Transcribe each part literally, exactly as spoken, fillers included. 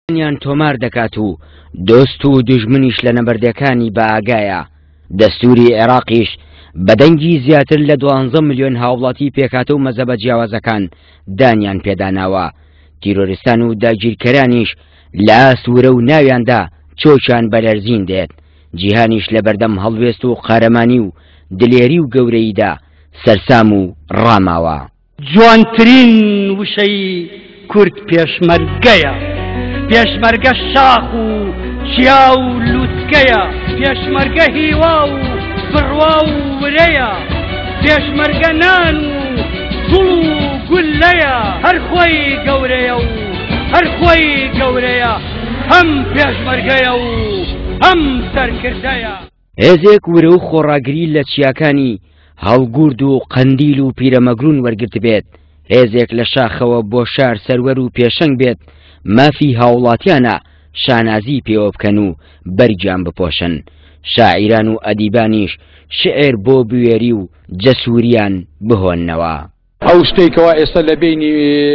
یان تۆمار دەکات و دۆست و دوژمنیش لە نەبەردەکانی بە ئاگایە. دەستوری عێراقیش بەدەنگی زیاتر لە دوانزە ملیۆن هاوڵاتی پێکاتە و مەزەبە جیاوازەکان دانیان پێداناوە. تیرۆریستان و داگیرکەرانیش لە ئاسوورە و ناویاندا چۆچیان بەلەرزین دێت. جیهانیش لە بەردەم هەڵوێست و قارەمانی و دلێری و گەورەییدا سەرسام و ڕاماوە. جوانترین وشەی کورد پێشمەرگەیە، پێشمەرگە شاخ و چیا و لووتکەیە، پێشمەرگە هیوا و بڕوا و ورەیە، پێشمەرگە نان و گوڵ و گولەیە، هەر خۆی گەورەیە و هەر خۆی گەورەیە، هەم پێشمەرگەیە و هەم سەرکردەیە. هێزێک ورە و خۆڕاگری لە چیاکانی هەڵگورد و قەندیل و پیرەمەگرون وەرگرت بێت. هێزێک لە شاخەوە بۆ شار سەروەر و پێشەنگ بێت، مافی هاوڵاتیانە شانازی پێوە بکەن و بەرگیان بپۆشن. شاعیران و ئەدیبانیش شعر بۆ بوێری و جەسووریان بهۆننەوە. ئەو شتێکەوە ئێستا لە بینی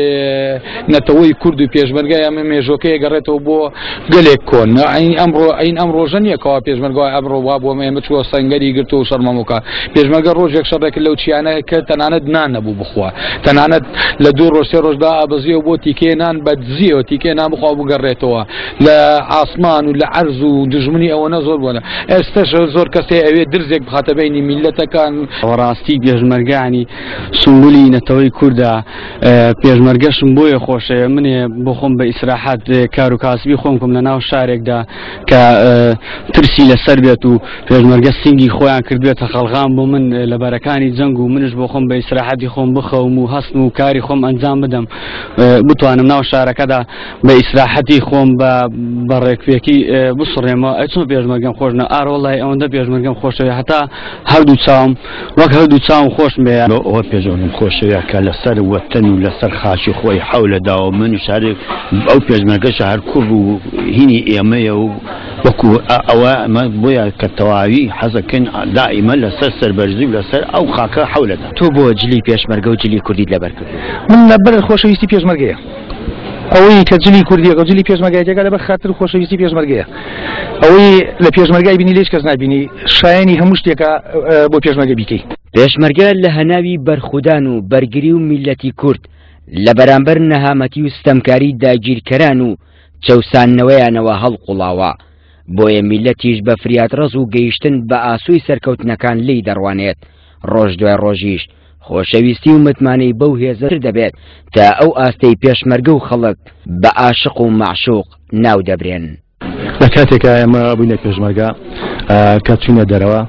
نەتەوەی کورد و پێشمەرگای ئەمە مێژۆکەیە گەڕێتەوە بۆ گەلێک کۆن. ئەمڕۆ ئەین ئەم ڕۆژە نییەکەوە پێشمەرگای ئەمڕۆ وا بۆ ئێمە چووە سەنگەری گرتو و شەرمەموکە. پێشمەرگە ڕۆژێک شەڕێک لەو چیانە کە تەنانەت نان نەبوو بخوا، تەنانەت لە دوو ڕۆژ سێ ڕۆژدا ئابەزیەوە بۆ تیکێ نان بە دزیەوە تیکێ نان بخوا بگەڕێتەوە لە ئاسمان و لە عەرز و دژمنی ئەوەنە زۆر بوونە. ئێستاش زۆر کەسێ ئەوێ درزێک بخاتە بینی میلەتەکان. ڕاستی پێشمەرگانی سمبولی نەتەوەی کووردا پێشمەرگەشم بۆیە خۆشەیە. منێ بۆ خۆم بە ئیسراحەت کار و کاسبی خۆم کەم لە ناو شارێکدا کە ترسی لەسەر بێت و پێشمەرگە سینگی خۆیان کرد بێتە خەڵغام بۆ من لە بەرەکانی جەنگ و منش بۆ خۆم بە ئیسراحەتی خۆم بخەوم و هەستم و کاری خۆم ئەنجام بدەم، بتوانم ناو شارەکەدا بە ئیسراحەتی خۆم بە ڕێکپێکی بسڕێمەوە. ئەچۆن پێشمەرگەم خۆشنە ئاڕۆڵای ئەوەندە پێشمەرگەم خۆشەوە هەتا هەردوو چاوم وەک هەردوو چاوم خۆش بێ. ئەوە پێشۆنم خۆشەوە کە لەسەر وەتەن و لەسەر خاچی خۆی حەولەداوە من شارێک ئەو پێشمەرگەشە هەر کوڕ و هینی ئێمەیە و وەکو ئەوە ئەمە بۆیە کە تەواوی حەزەکەن دائیمە لەسەر سەربەرزی و لەسەر ئەو خاکە حەولەدا. تۆ بۆ جلی پێشمەرگە و جلی کوردیت لەبەر کرد؟ من لەبەر خۆشەویستی پێشمەرگەیە. ئەوەی کە جلی کوردیەکە و جلی پێشمەرگایەکە لەبەر خاطر خۆشەویستی پێشمەرگەیە. ئەوەی لە پێشمەرگای بینی لێش کەس نابینی، شایەنی هەموو شتێکە بۆ پێشمەرگە بیکەی. پێشمەرگە لە هەناوی بەرخودان و بەرگری و میلەتی کورد لە بەرامبەر نەهامەتی و ستەمکاری داگیرکەران و چەوساننەوەیانەوە هەڵقوڵاوە. بۆیە میلەتیش بە فریادڕەز و گەیشتن بە ئاسوی سەرکەوتنەکان لی دەڕوانێت. ڕۆژ دوای ڕۆژیش خۆشەویستی و متمانەی بەو هێزەتر دەبێت تا ئەو ئاستەی پێشمەرگە و خەڵک بە عاشق و معشوق ناو دەبرێن. لە کاتێکە ئێمە بووینە پێشمەرگە کە چوونە دەرەوە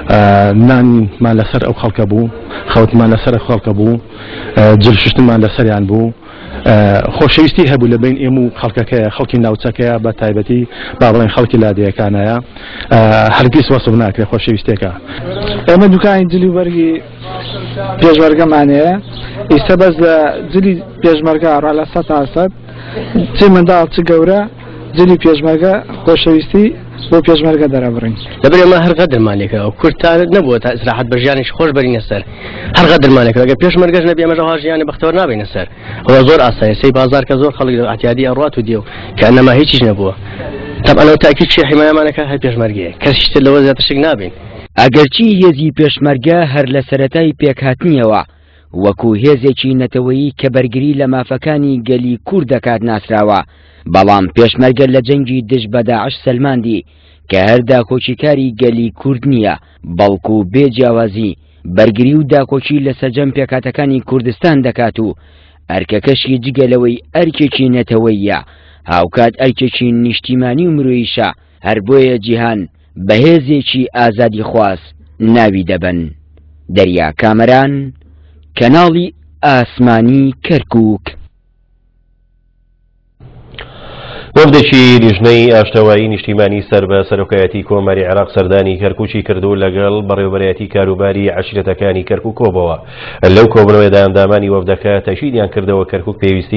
نانمان لەسەر ئەو خەڵکە بوو، خەوتمان لەسەر خەڵکە بوو، جلشتمان لەسەریان بوو، خۆشەویستی هەبوو لە بین ئێمە و خەڵکەکەیە، خەڵکی ناوچەکەیە بە تایبەتی با بڵێن خەڵکی لادەیەکانایە هەرگیز وەسف ناکرێت خۆشەویستێکە. ئێمە دوکانی جلی وەرگی پێشمەرگەمانەیە، ئێستا بەس لە جلی پێشمەرگە ڕا لە سەد تا سەد چ منداڵ چ گەورە جلی پێشمەرگە خۆشەویستی بۆ پێشمەرگە دەرەبڕین. لەبەر ئێمە هەر غەدرمانێکە و کورتان نەبووە تا ئیسراحەت بە ژیانیش خۆش بەرینە سەر، هەر غەدرمانێکە ئەگەر پێشمەرگەش نەبێ ئەمەش ئەوها ژیانی بەختەوەر نابێنە سەر. ئەوە زۆر ئاسایە سەی بازار کە زۆر خەڵک ئەتیادی ئەڕات و دیێ و کە ئەنەما هیچیش نەبووە. تەبعەن ئەو تاکید چی حیمایەمانەکە هەر پێشمەرگەیە، کەسیش تر لەوە زیاتر شک نابین. ئەگەرچی هێزی پێشمەرگە هەر لە سەرەتای پێکهاتنیەوە وەکو هێزێکی نەتەوەیی کە بەرگری لە مافەکانی گەلی کوورد دەکات ناسراوە، بەڵام پێشمەرگە لە جەنگی دژ بە داعش سەلماندی کە هەر داکۆچیکاری گەلی کورد نییە بەڵکو بێجیاوازی بەرگری و داکۆچی لە سەرجەم پێکاتەکانی کوردستان دەکات و ئەرکەکەشی جگەلەوەی ئەرکێکی نەتەوەییە هاوکات ئەرکێکی نیشتیمانی و مرۆییشە. هەر بۆیە جیهان بەهێزێکی ئازادی خواست ناوی دەبن. دەریا کامەران، کەناڵی ئاسمانی کەرکووک. وەفدێکی لیژنەی ئاشتەوایی نیشتیمانی سەر بە سەرۆکایەتی کۆماری عێراق سەردانی کەرکووکی کردو لەگەڵ بەڕێوەبەرایەتی کاروباری عەشیرەتەکانی کەرکووک کۆبەوە. لەو کۆبنەوەیدا ئەندامانی وەفدەکە تەشیدیان کردەوە کەرکووک پێویستی